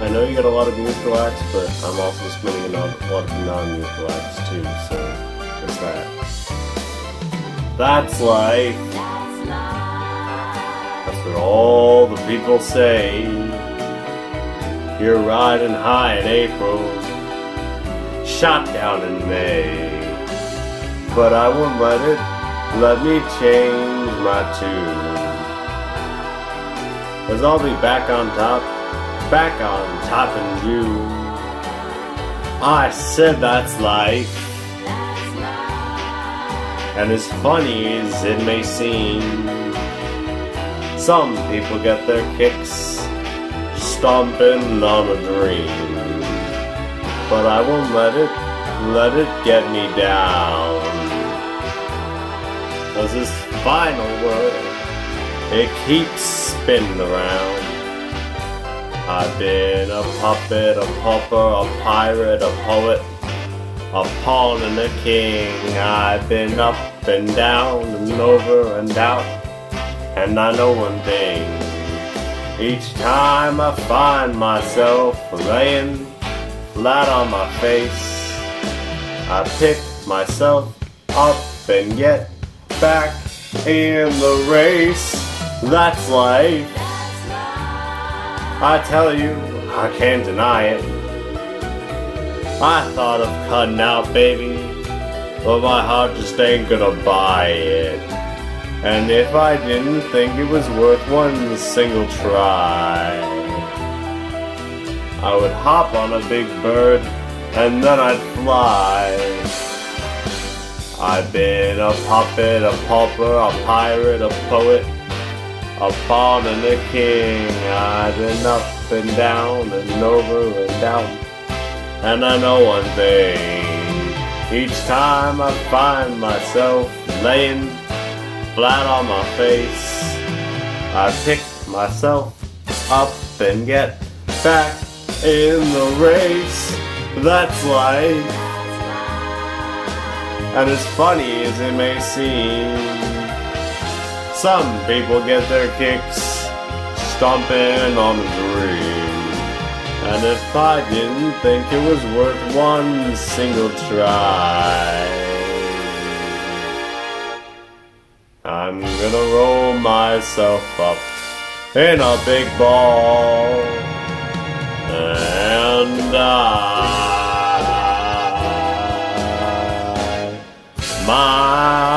I know you got a lot of mutual acts, but I'm also spinning a lot of non-mutual acts too, so there's that. That's life. That's what all the people say. You're riding high in April, shot down in May. But I won't let me change my tune. 'Cause I'll be back on top in June. I said that's life. And as funny as it may seem, some people get their kicks stomping on a dream. But I won't let it get me down. 'Cause this final word, it keeps spinning around. I've been a puppet, a pauper, a pirate, a poet, a pawn and a king. I've been up and down and over and out. And I know one thing, each time I find myself laying flat on my face, I pick myself up and get back in the race. That's life. I tell you, I can't deny it. I thought of cutting out, baby, but my heart just ain't gonna buy it. And if I didn't think it was worth one single try, I would hop on a big bird and then I'd fly. I've been a puppet, a pauper, a pirate, a poet, a pawn and a king. I've been up and down and over and out. And I know one thing, each time I find myself laying flat on my face, I pick myself up and get back in the race. That's life. And as funny as it may seem, some people get their kicks stomping on a dream. And if I didn't think it was worth one single try, I'm gonna roll myself up in a big ball and die. My